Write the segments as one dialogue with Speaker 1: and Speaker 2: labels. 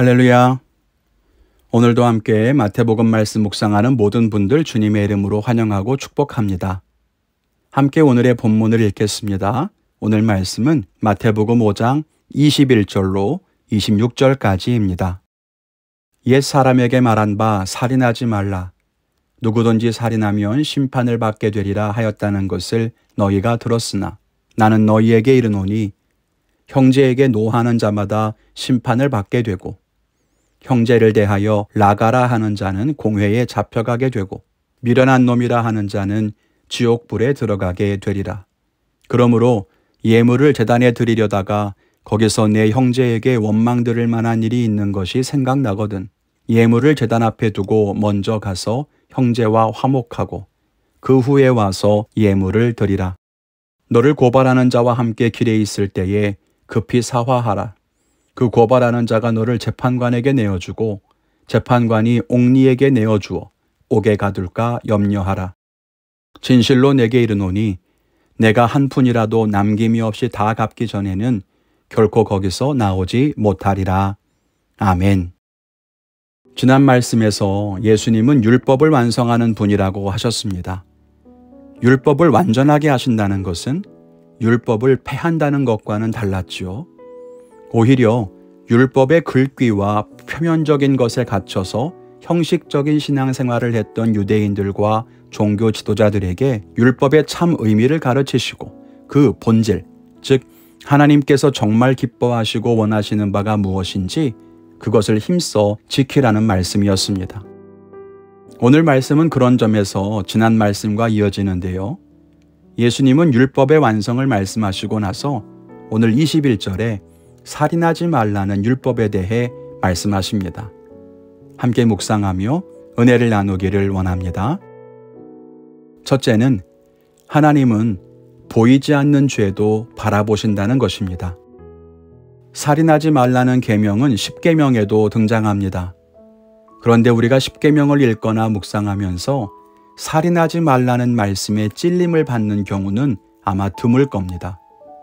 Speaker 1: 할렐루야. 오늘도 함께 마태복음 말씀 묵상하는 모든 분들 주님의 이름으로 환영하고 축복합니다. 함께 오늘의 본문을 읽겠습니다. 오늘 말씀은 마태복음 5장 21절로 26절까지입니다. 옛 사람에게 말한 바 살인하지 말라. 누구든지 살인하면 심판을 받게 되리라 하였다는 것을 너희가 들었으나 나는 너희에게 이르노니 형제에게 노하는 자마다 심판을 받게 되고 형제를 대하여 라가라 하는 자는 공회에 잡혀가게 되고 미련한 놈이라 하는 자는 지옥불에 들어가게 되리라. 그러므로 예물을 제단에 드리려다가 거기서 내 형제에게 원망 들을 만한 일이 있는 것이 생각나거든 예물을 제단 앞에 두고 먼저 가서 형제와 화목하고 그 후에 와서 예물을 드리라. 너를 고발하는 자와 함께 길에 있을 때에 급히 사화하라. 그 고발하는 자가 너를 재판관에게 내어주고 재판관이 옥리에게 내어주어 옥에 가둘까 염려하라. 진실로 내게 이르노니 내가 한 푼이라도 남김이 없이 다 갚기 전에는 결코 거기서 나오지 못하리라. 아멘. 지난 말씀에서 예수님은 율법을 완성하는 분이라고 하셨습니다. 율법을 완전하게 하신다는 것은 율법을 폐한다는 것과는 달랐지요. 오히려 율법의 글귀와 표면적인 것에 갇혀서 형식적인 신앙생활을 했던 유대인들과 종교 지도자들에게 율법의 참 의미를 가르치시고 그 본질, 즉 하나님께서 정말 기뻐하시고 원하시는 바가 무엇인지 그것을 힘써 지키라는 말씀이었습니다. 오늘 말씀은 그런 점에서 지난 말씀과 이어지는데요. 예수님은 율법의 완성을 말씀하시고 나서 오늘 21절에 살인하지 말라는 율법에 대해 말씀하십니다. 함께 묵상하며 은혜를 나누기를 원합니다. 첫째는 하나님은 보이지 않는 죄도 바라보신다는 것입니다. 살인하지 말라는 계명은 십계명에도 등장합니다. 그런데 우리가 십계명을 읽거나 묵상하면서 살인하지 말라는 말씀에 찔림을 받는 경우는 아마 드물 겁니다.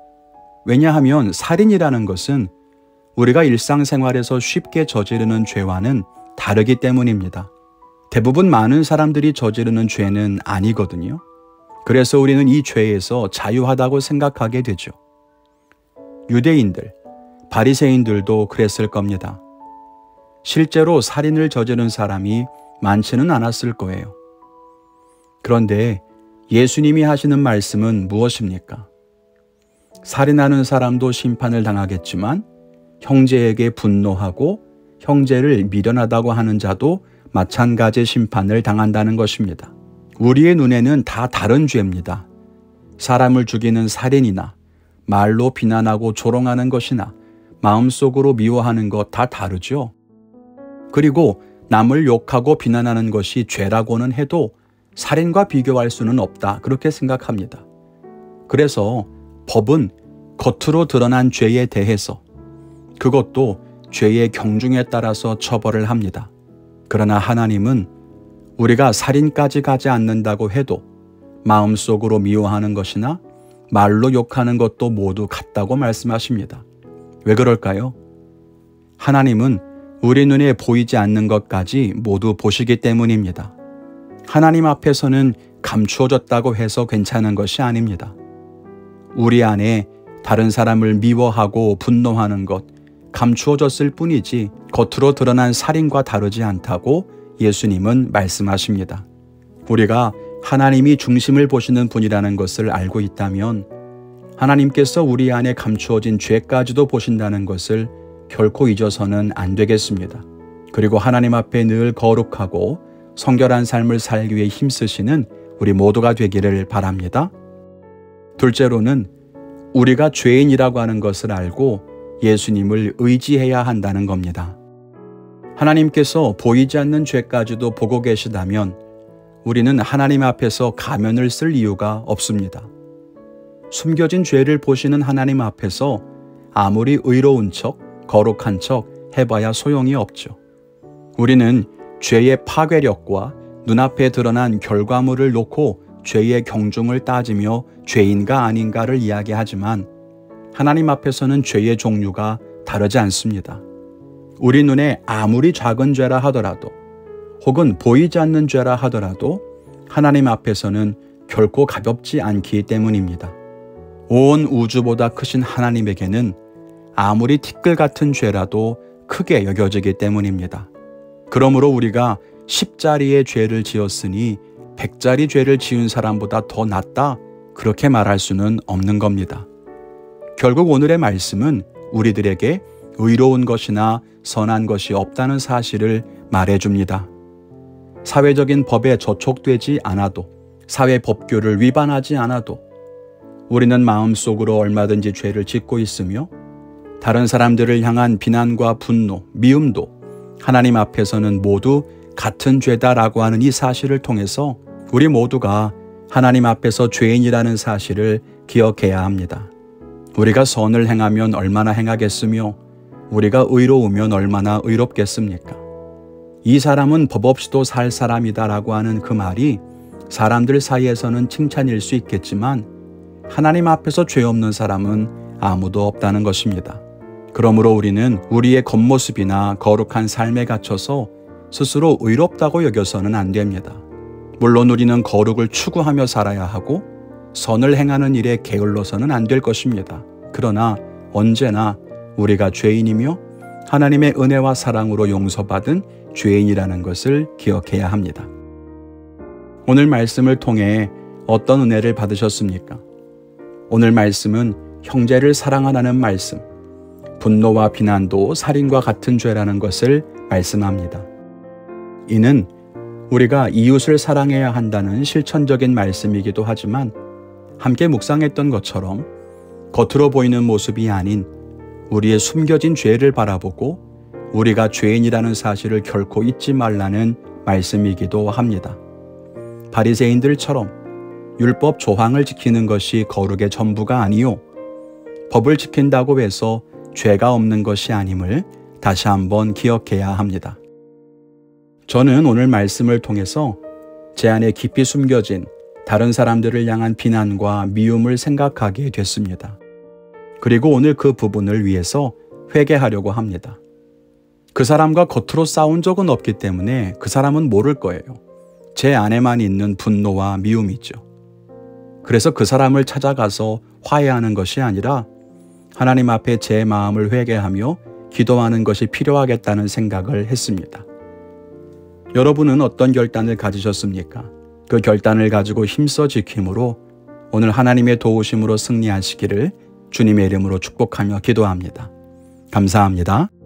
Speaker 1: 왜냐하면 살인이라는 것은 우리가 일상생활에서 쉽게 저지르는 죄와는 다르기 때문입니다. 대부분 많은 사람들이 저지르는 죄는 아니거든요. 그래서 우리는 이 죄에서 자유하다고 생각하게 되죠. 유대인들, 바리새인들도 그랬을 겁니다. 실제로 살인을 저지른 사람이 많지는 않았을 거예요. 그런데 예수님이 하시는 말씀은 무엇입니까? 살인하는 사람도 심판을 당하겠지만 형제에게 분노하고 형제를 미련하다고 하는 자도 마찬가지 심판을 당한다는 것입니다. 우리의 눈에는 다 다른 죄입니다. 사람을 죽이는 살인이나 말로 비난하고 조롱하는 것이나 마음속으로 미워하는 것 다 다르죠. 그리고 남을 욕하고 비난하는 것이 죄라고는 해도 살인과 비교할 수는 없다, 그렇게 생각합니다. 그래서 법은 겉으로 드러난 죄에 대해서 그것도 죄의 경중에 따라서 처벌을 합니다. 그러나 하나님은 우리가 살인까지 가지 않는다고 해도 마음속으로 미워하는 것이나 말로 욕하는 것도 모두 같다고 말씀하십니다. 왜 그럴까요? 하나님은 우리 눈에 보이지 않는 것까지 모두 보시기 때문입니다. 하나님 앞에서는 감추어졌다고 해서 괜찮은 것이 아닙니다. 우리 안에 다른 사람을 미워하고 분노하는 것, 감추어졌을 뿐이지 겉으로 드러난 살인과 다르지 않다고 예수님은 말씀하십니다. 우리가 하나님이 중심을 보시는 분이라는 것을 알고 있다면 하나님께서 우리 안에 감추어진 죄까지도 보신다는 것을 결코 잊어서는 안 되겠습니다. 그리고 하나님 앞에 늘 거룩하고 성결한 삶을 살기 위해 힘쓰시는 우리 모두가 되기를 바랍니다. 둘째로는 우리가 죄인이라고 하는 것을 알고 예수님을 의지해야 한다는 겁니다. 하나님께서 보이지 않는 죄까지도 보고 계시다면 우리는 하나님 앞에서 가면을 쓸 이유가 없습니다. 숨겨진 죄를 보시는 하나님 앞에서 아무리 의로운 척, 거룩한 척 해봐야 소용이 없죠. 우리는 죄의 파괴력과 눈앞에 드러난 결과물을 놓고 죄의 경중을 따지며 죄인가 아닌가를 이야기하지만 하나님 앞에서는 죄의 종류가 다르지 않습니다. 우리 눈에 아무리 작은 죄라 하더라도 혹은 보이지 않는 죄라 하더라도 하나님 앞에서는 결코 가볍지 않기 때문입니다. 온 우주보다 크신 하나님에게는 아무리 티끌 같은 죄라도 크게 여겨지기 때문입니다. 그러므로 우리가 10자리의 죄를 지었으니 100자리 죄를 지은 사람보다 더 낫다, 그렇게 말할 수는 없는 겁니다. 결국 오늘의 말씀은 우리들에게 의로운 것이나 선한 것이 없다는 사실을 말해줍니다. 사회적인 법에 저촉되지 않아도, 사회 법규를 위반하지 않아도 우리는 마음속으로 얼마든지 죄를 짓고 있으며 다른 사람들을 향한 비난과 분노, 미움도 하나님 앞에서는 모두 같은 죄다라고 하는 이 사실을 통해서 우리 모두가 하나님 앞에서 죄인이라는 사실을 기억해야 합니다. 우리가 선을 행하면 얼마나 행하겠으며 우리가 의로우면 얼마나 의롭겠습니까? 이 사람은 법 없이도 살 사람이다라고 하는 그 말이 사람들 사이에서는 칭찬일 수 있겠지만 하나님 앞에서 죄 없는 사람은 아무도 없다는 것입니다. 그러므로 우리는 우리의 겉모습이나 거룩한 삶에 갇혀서 스스로 의롭다고 여겨서는 안 됩니다. 물론 우리는 거룩을 추구하며 살아야 하고 선을 행하는 일에 게을러서는 안 될 것입니다. 그러나 언제나 우리가 죄인이며 하나님의 은혜와 사랑으로 용서받은 죄인이라는 것을 기억해야 합니다. 오늘 말씀을 통해 어떤 은혜를 받으셨습니까? 오늘 말씀은 형제를 사랑하라는 말씀, 분노와 비난도 살인과 같은 죄라는 것을 말씀합니다. 이는 우리가 이웃을 사랑해야 한다는 실천적인 말씀이기도 하지만 함께 묵상했던 것처럼 겉으로 보이는 모습이 아닌 우리의 숨겨진 죄를 바라보고 우리가 죄인이라는 사실을 결코 잊지 말라는 말씀이기도 합니다. 바리새인들처럼 율법 조항을 지키는 것이 거룩의 전부가 아니요 법을 지킨다고 해서 죄가 없는 것이 아님을 다시 한번 기억해야 합니다. 저는 오늘 말씀을 통해서 제 안에 깊이 숨겨진 다른 사람들을 향한 비난과 미움을 생각하게 됐습니다. 그리고 오늘 그 부분을 위해서 회개하려고 합니다. 그 사람과 겉으로 싸운 적은 없기 때문에 그 사람은 모를 거예요. 제 안에만 있는 분노와 미움이죠. 그래서 그 사람을 찾아가서 화해하는 것이 아니라 하나님 앞에 제 마음을 회개하며 기도하는 것이 필요하겠다는 생각을 했습니다. 여러분은 어떤 결단을 가지셨습니까? 그 결단을 가지고 힘써 지킴으로 오늘 하나님의 도우심으로 승리하시기를 주님의 이름으로 축복하며 기도합니다. 감사합니다.